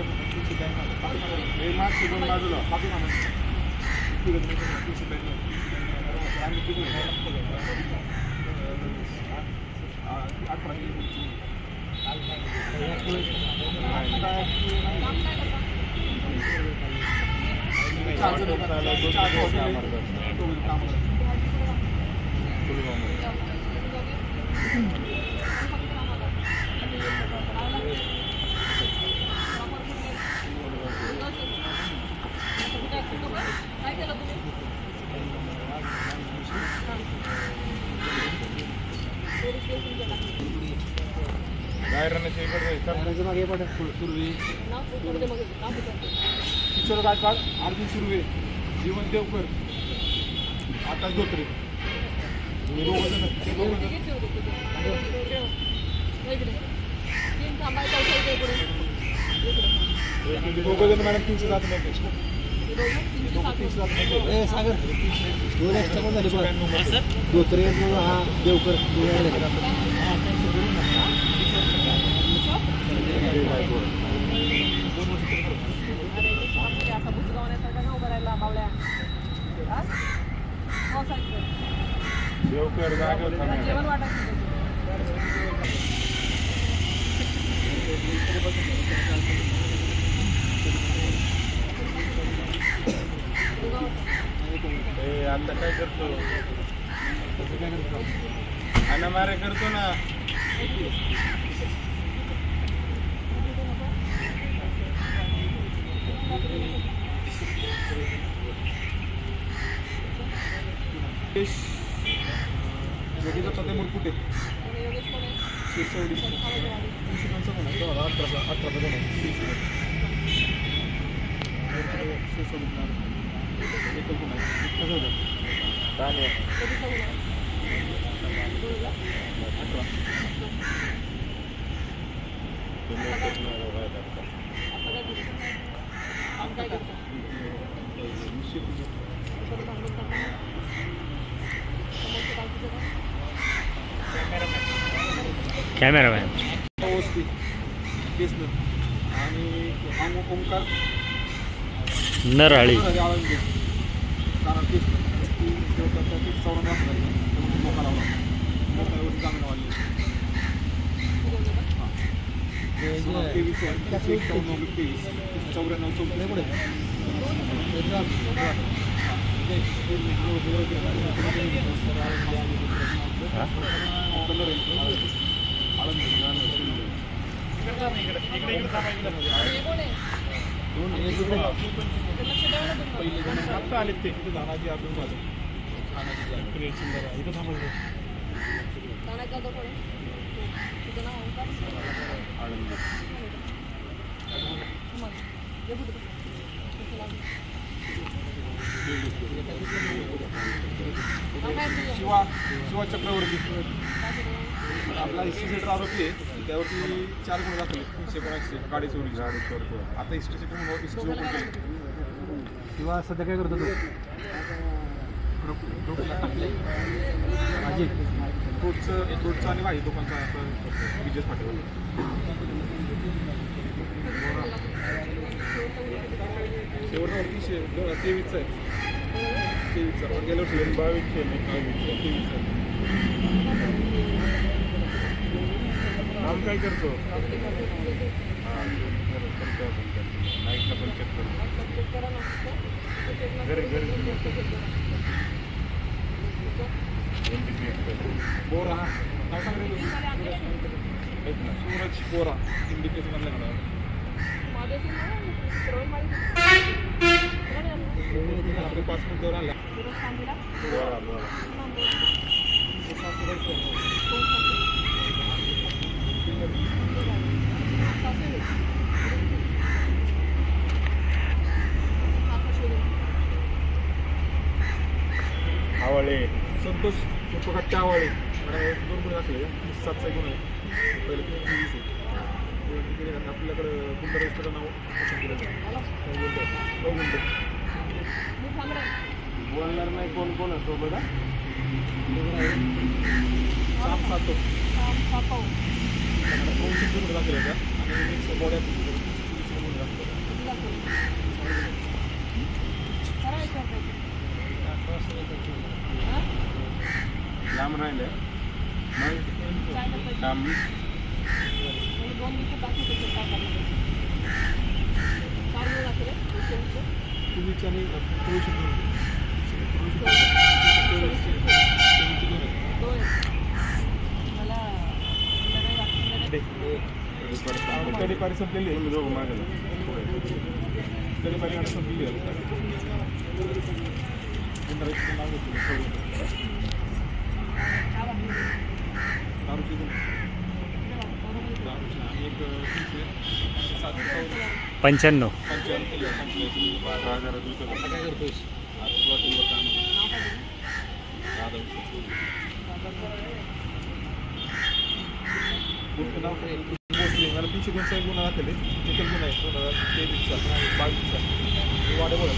किशोर गायकवाड, अर्जुन सुर्वे, जीवन देवकर, आकाश धोत्रे, दोघं मॅडम 307 सागर 2 एक्स्ट्रा पण झाले धोत्रे हा देवकर देवकर जेवण वाटायचं आता काय करतो आणि मारे करतो ना योगेश ते मुरकुटे कॅमेरामॅन आणि ओंकार नरहळी आता आले ते धानाजी अर्जुन माझं इथं थांबवलं शिवा चक्रवर्ती आपला हिस्ट्री सेंटर आरोपी आहे त्यावरती 4 गुन्हे दाखल 319 गाडी चोरी आता हिस्ट्री सेंटर किंवा सध्या काय करतो माझी फ्रूटचं आणि भाजी दुकानचा बिजनेस पाठवला शेवटवरती 23चा आहे 23चा गेल्या वर्षी 22 काम काय करतो नाईटला पण चेक करतो घरी बोरा नाव सांग सूरज बोरा इंडिकेशन आणलं आपले पासपोर्ट दौर आला आवळे संतोष उपघाट आवळे 2 गुन्हे दाखले 7चा गुन्हा आहे पहिले 23 आहे आपल्याकडं गुंडरजिस्टरचं नाव बोलणार नाही कोण कोण सोबत साम सातो दाखले होत्या आणि बॉड्या लांब राहिले मग काम कधी पारी संपलेली आहे. मी दोघं मागायला कधी पारी गाडी संपलेली आहे. पंच्याण्णव. मला 302 गुन्हा दाखल चिकन गुन्हा आहे 2023चा 22चा वाडे बोला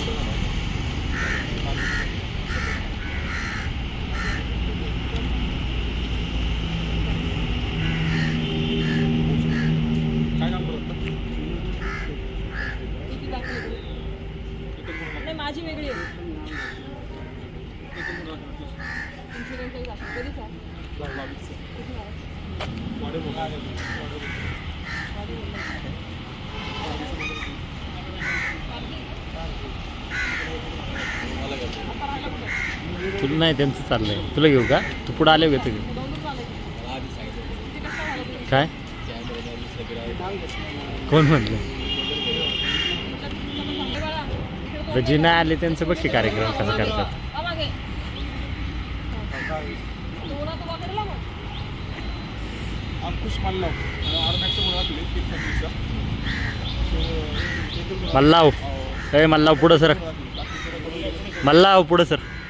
काय काम करत नाही माझी वेगळी आहे. तुला नाही त्यांचं चाललंय. तुला घेऊ का? तू पुढे आले घेतो की काय? कोण म्हणलं? जे नाही आले त्यांचं बघ की कार्यक्रम कसा करतात. अंकुश मल्लाव आरमॅक्सचा गुन्हा दाखल 325चा मल्लाव. ए मल्लाव पुढं सर. मल्लाव पुढं सर.